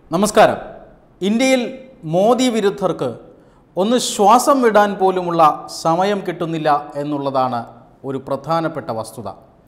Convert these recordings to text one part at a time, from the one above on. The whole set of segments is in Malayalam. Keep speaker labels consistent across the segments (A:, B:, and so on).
A: നമസ്കാരം. ഇന്ത്യയിൽ മോദി വിരുദ്ധർക്ക് ഒന്ന് ശ്വാസം വിടാൻ പോലുമുള്ള സമയം കിട്ടുന്നില്ല എന്നുള്ളതാണ് ഒരു പ്രധാനപ്പെട്ട വസ്തുത.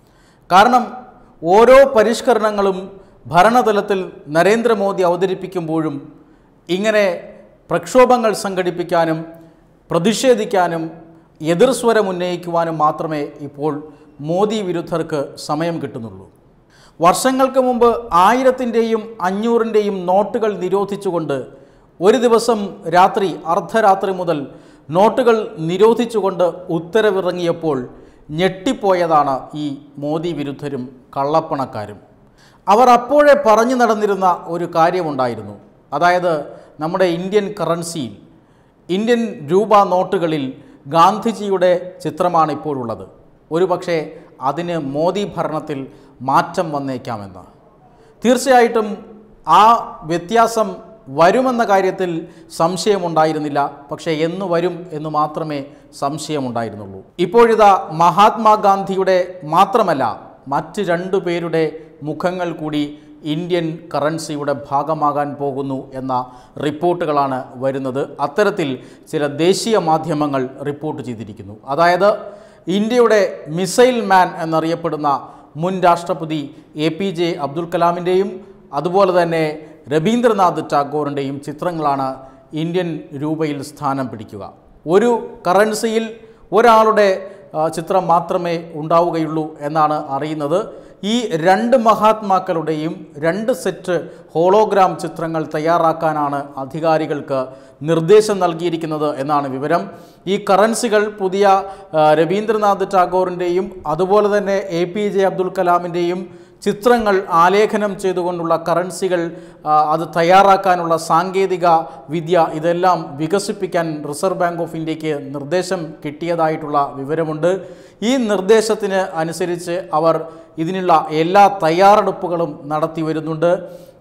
A: കാരണം ഓരോ പരിഷ്കരണങ്ങളും ഭരണതലത്തിൽ നരേന്ദ്രമോദി അവതരിപ്പിക്കുമ്പോഴും ഇങ്ങനെ പ്രക്ഷോഭങ്ങൾ സംഘടിപ്പിക്കാനും പ്രതിഷേധിക്കാനും എതിർസ്വരം ഉന്നയിക്കുവാനും മാത്രമേ ഇപ്പോൾ മോദി വിരുദ്ധർക്ക് സമയം കിട്ടുന്നുള്ളൂ. വർഷങ്ങൾക്ക് മുമ്പ് 1000-ൻ്റെയും 500-ൻ്റെയും നോട്ടുകൾ നിരോധിച്ചുകൊണ്ട് ഒരു ദിവസം രാത്രി അർദ്ധരാത്രി മുതൽ നോട്ടുകൾ നിരോധിച്ചുകൊണ്ട് ഉത്തരവിറങ്ങിയപ്പോൾ ഞെട്ടിപ്പോയതാണ് ഈ മോദി വിരുദ്ധരും കള്ളപ്പണക്കാരും. അവർ അപ്പോഴേ പറഞ്ഞു നടന്നിരുന്ന ഒരു കാര്യമുണ്ടായിരുന്നു. അതായത് നമ്മുടെ ഇന്ത്യൻ കറൻസിയിൽ, ഇന്ത്യൻ രൂപ നോട്ടുകളിൽ ഗാന്ധിജിയുടെ ചിത്രമാണ് ഇപ്പോഴുള്ളത്. ഒരുപക്ഷെ അതിന് മോദി ഭരണത്തിൽ മാറ്റം വന്നേക്കാമെന്ന്. തീർച്ചയായിട്ടും ആ വ്യത്യാസം വരുമെന്ന കാര്യത്തിൽ സംശയമുണ്ടായിരുന്നില്ല. പക്ഷേ എന്ന് വരും എന്ന് മാത്രമേ സംശയമുണ്ടായിരുന്നുള്ളൂ. ഇപ്പോഴിതാ മഹാത്മാഗാന്ധിയുടെ മാത്രമല്ല മറ്റ് 2 പേരുടെ മുഖങ്ങൾ കൂടി ഇന്ത്യൻ കറൻസിയുടെ ഭാഗമാകാൻ പോകുന്നു എന്ന റിപ്പോർട്ടുകളാണ് വരുന്നത്. അത്തരത്തിൽ ചില ദേശീയ മാധ്യമങ്ങൾ റിപ്പോർട്ട് ചെയ്തിരിക്കുന്നു. അതായത് ഇന്ത്യയുടെ മിസൈൽ മാൻ എന്നറിയപ്പെടുന്ന മുൻ രാഷ്ട്രപതി APJ അബ്ദുൽ കലാമിൻ്റെയും അതുപോലെ തന്നെ രവീന്ദ്രനാഥ് ടാഗോറിൻ്റെയും ചിത്രങ്ങളാണ് ഇന്ത്യൻ രൂപയിൽ സ്ഥാനം പിടിക്കുക. ഒരു കറൻസിയിൽ ഒരാളുടെ ചിത്രം മാത്രമേ ഉണ്ടാവുകയുള്ളൂ എന്നാണ് അറിയുന്നത്. ഈ 2 മഹാത്മാക്കളുടെയും 2 സെറ്റ് ഹോളോഗ്രാം ചിത്രങ്ങൾ തയ്യാറാക്കാനാണ് അധികാരികൾക്ക് നിർദ്ദേശം നൽകിയിരിക്കുന്നത് എന്നാണ് വിവരം. ഈ കറൻസികൾ പുതിയ രവീന്ദ്രനാഥ് ടാഗോറിൻ്റെയും അതുപോലെ തന്നെ APJ അബ്ദുൽ കലാമിൻ്റെയും ചിത്രങ്ങൾ ആലേഖനം ചെയ്തുകൊണ്ടുള്ള കറൻസികൾ, അത് തയ്യാറാക്കാനുള്ള സാങ്കേതിക വിദ്യ, ഇതെല്ലാം വികസിപ്പിക്കാൻ റിസർവ് ബാങ്ക് ഓഫ് ഇന്ത്യക്ക് നിർദ്ദേശം കിട്ടിയതായിട്ടുള്ള വിവരമുണ്ട്. ഈ നിർദ്ദേശത്തിന് അനുസരിച്ച് അവർ ഇതിനുള്ള എല്ലാ തയ്യാറെടുപ്പുകളും നടത്തി വരുന്നുണ്ട്.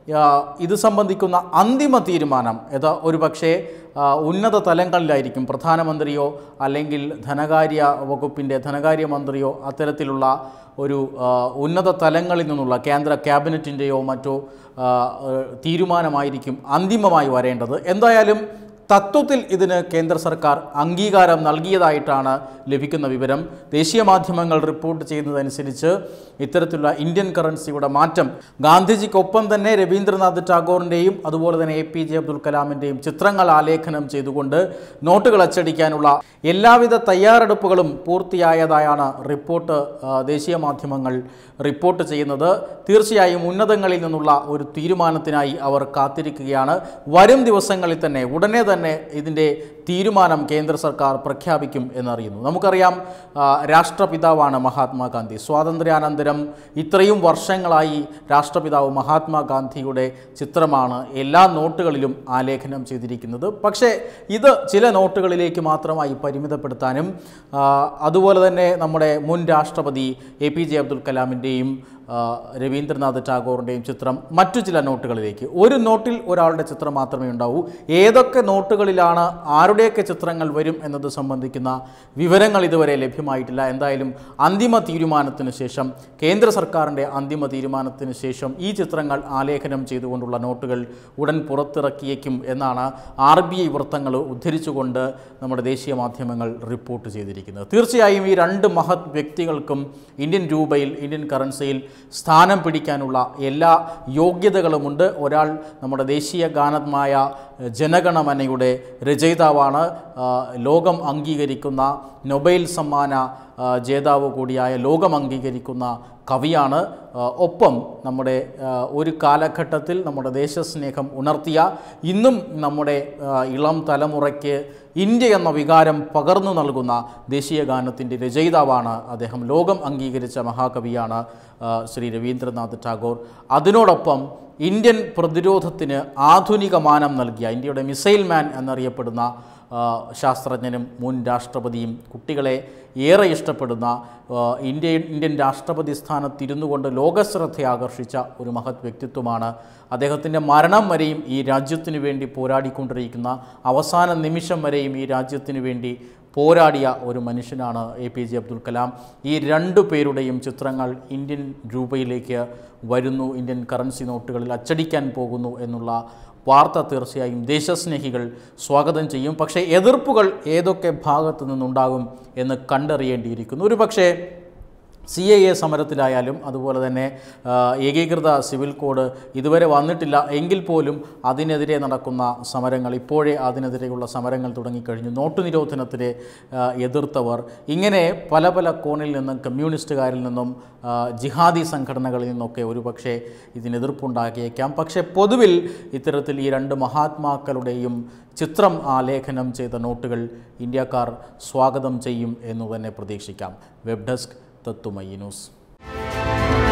A: ഇത് സംബന്ധിക്കുന്ന അന്തിമ തീരുമാനം ഒരുപക്ഷെ ഉന്നത തലങ്ങളിലായിരിക്കും. പ്രധാനമന്ത്രിയോ അല്ലെങ്കിൽ ധനകാര്യ മന്ത്രിയോ അത്തരത്തിലുള്ള ഒരു ഉന്നത തലങ്ങളിൽ നിന്നുള്ള കേന്ദ്ര ക്യാബിനറ്റിൻ്റെയോ മറ്റോ തീരുമാനമായിരിക്കും അന്തിമമായി വരേണ്ടത്. എന്തായാലും തത്വത്തിൽ ഇതിന് കേന്ദ്ര സർക്കാർ അംഗീകാരം നൽകിയതായിട്ടാണ് ലഭിക്കുന്ന വിവരം. ദേശീയ മാധ്യമങ്ങൾ റിപ്പോർട്ട് ചെയ്യുന്നതനുസരിച്ച് ഇത്തരത്തിലുള്ള ഇന്ത്യൻ കറൻസിയുടെ മാറ്റം ഗാന്ധിജിക്കൊപ്പം തന്നെ രവീന്ദ്രനാഥ് ടാഗോറിൻ്റെയും അതുപോലെ തന്നെ APJ അബ്ദുൽ കലാമിൻ്റെയും ചിത്രങ്ങൾ ആലേഖനം ചെയ്തുകൊണ്ട് നോട്ടുകൾ അച്ചടിക്കാനുള്ള എല്ലാവിധ തയ്യാറെടുപ്പുകളും പൂർത്തിയായതായാണ് ദേശീയ മാധ്യമങ്ങൾ റിപ്പോർട്ട് ചെയ്യുന്നത്. തീർച്ചയായും ഉന്നതങ്ങളിൽ നിന്നുള്ള ഒരു തീരുമാനത്തിനായി അവർ കാത്തിരിക്കുകയാണ്. വരും ദിവസങ്ങളിൽ തന്നെ ഉടനെ തന്നെ ഇതിൻ്റെ തീരുമാനം കേന്ദ്ര സർക്കാർ പ്രഖ്യാപിക്കും എന്നറിയുന്നു. നമുക്കറിയാം, രാഷ്ട്രപിതാവാണ് മഹാത്മാഗാന്ധി. സ്വാതന്ത്ര്യാനന്തരം ഇത്രയും വർഷങ്ങളായി രാഷ്ട്രപിതാവ് മഹാത്മാഗാന്ധിയുടെ ചിത്രമാണ് എല്ലാ നോട്ടുകളിലും ആലേഖനം ചെയ്തിരിക്കുന്നത്. പക്ഷേ ഇത് ചില നോട്ടുകളിലേക്ക് മാത്രമായി പരിമിതപ്പെടുത്താനും അതുപോലെ തന്നെ നമ്മുടെ മുൻ രാഷ്ട്രപതി APJ അബ്ദുൽ കലാമിൻ്റെയും രവീന്ദ്രനാഥ് ടാഗോറിൻ്റെയും ചിത്രം മറ്റു ചില നോട്ടുകളിലേക്ക്, ഒരു നോട്ടിൽ ഒരാളുടെ ചിത്രം മാത്രമേ ഉണ്ടാവൂ. ഏതൊക്കെ നോട്ടുകളിലാണ് ആരുടെയൊക്കെ ചിത്രങ്ങൾ വരും എന്നത് സംബന്ധിക്കുന്ന വിവരങ്ങൾ ഇതുവരെ ലഭ്യമായിട്ടില്ല. എന്തായാലും അന്തിമ തീരുമാനത്തിന് ശേഷം, കേന്ദ്ര സർക്കാരിൻ്റെ അന്തിമ തീരുമാനത്തിന് ശേഷം ഈ ചിത്രങ്ങൾ ആലേഖനം ചെയ്തുകൊണ്ടുള്ള നോട്ടുകൾ ഉടൻ പുറത്തിറക്കിയേക്കും എന്നാണ് RBI വൃത്തങ്ങൾ ഉദ്ധരിച്ചുകൊണ്ട് നമ്മുടെ ദേശീയ മാധ്യമങ്ങൾ റിപ്പോർട്ട് ചെയ്തിരിക്കുന്നത്. തീർച്ചയായും ഈ 2 മഹത് വ്യക്തികൾക്കും ഇന്ത്യൻ രൂപയിൽ, ഇന്ത്യൻ കറൻസിയിൽ സ്ഥാനം പിടിക്കാനുള്ള എല്ലാ യോഗ്യതകളുമുണ്ട്. ഒരാൾ നമ്മുടെ ദേശീയ ഗാനമായ ജനഗണമനയുടെ രചയിതാവാണ്. ലോകം അംഗീകരിക്കുന്ന നൊബേൽ സമ്മാന ജേതാവ് കൂടിയായ ലോകം അംഗീകരിക്കുന്ന കവിയാണ്. ഒപ്പം നമ്മുടെ ഒരു കാലഘട്ടത്തിൽ നമ്മുടെ ദേശസ്നേഹം ഉണർത്തിയ, ഇന്നും നമ്മുടെ ഇളം തലമുറയ്ക്ക് ഇന്ത്യ എന്ന വികാരം പകർന്നു നൽകുന്ന ദേശീയ ഗാനത്തിൻ്റെ രചയിതാവാണ് അദ്ദേഹം. ലോകം അംഗീകരിച്ച മഹാകവിയാണ് ശ്രീ രവീന്ദ്രനാഥ് ടാഗോർ. അതിനോടൊപ്പം ഇന്ത്യൻ പ്രതിരോധത്തിന് ആധുനിക മാനം നൽകിയ, ഇന്ത്യയുടെ മിസൈൽ മാൻ എന്നറിയപ്പെടുന്ന ശാസ്ത്രജ്ഞനും മുൻ രാഷ്ട്രപതിയും, കുട്ടികളെ ഏറെ ഇഷ്ടപ്പെടുന്ന ഇന്ത്യൻ രാഷ്ട്രപതി സ്ഥാനത്തിരുന്നു കൊണ്ട് ലോകശ്രദ്ധ ആകർഷിച്ച ഒരു മഹത് വ്യക്തിത്വമാണ്. അദ്ദേഹത്തിൻ്റെ മരണം വരെയും ഈ രാജ്യത്തിനു വേണ്ടി പോരാടിക്കൊണ്ടിരിക്കുന്ന, അവസാന നിമിഷം വരെയും ഈ രാജ്യത്തിനു വേണ്ടി പോരാടിയ ഒരു മനുഷ്യനാണ് APJ അബ്ദുൽ കലാം. ഈ രണ്ടു പേരുടെയും ചിത്രങ്ങൾ ഇന്ത്യൻ രൂപയിലേക്ക് വരുന്നു, ഇന്ത്യൻ കറൻസി നോട്ടുകളിൽ അച്ചടിക്കാൻ പോകുന്നു എന്നുള്ള വാർത്ത തീർച്ചയായും ദേശസ്നേഹികൾ സ്വാഗതം ചെയ്യും. പക്ഷേ എതിർപ്പുകൾ ഏതൊക്കെ ഭാഗത്തു നിന്നുണ്ടാകും എന്ന് കണ്ടറിയേണ്ടിയിരിക്കുന്നു. ഒരു പക്ഷേ CAA സമരത്തിലായാലും അതുപോലെ തന്നെ ഏകീകൃത സിവിൽ കോഡ് ഇതുവരെ വന്നിട്ടില്ല എങ്കിൽ പോലും അതിനെതിരെ നടക്കുന്ന സമരങ്ങൾ, ഇപ്പോഴേ അതിനെതിരെയുള്ള സമരങ്ങൾ തുടങ്ങിക്കഴിഞ്ഞു. നോട്ട് നിരോധനത്തിനെ എതിർത്തവർ, ഇങ്ങനെ പല പല കോണിൽ നിന്നും, കമ്മ്യൂണിസ്റ്റുകാരിൽ നിന്നും, ജിഹാദി സംഘടനകളിൽ നിന്നൊക്കെ ഒരുപക്ഷെ ഇതിനെതിർപ്പുണ്ടാക്കിയേക്കാം. പക്ഷേ പൊതുവിൽ ഇത്തരത്തിൽ ഈ രണ്ട് മഹാത്മാക്കളുടെയും ചിത്രം ആലേഖനം ചെയ്ത നോട്ടുകൾ ഇന്ത്യക്കാർ സ്വാഗതം ചെയ്യും എന്നു തന്നെ പ്രതീക്ഷിക്കാം. വെബ് ഡെസ്ക് തത്തുമൈ ന്യൂസ്.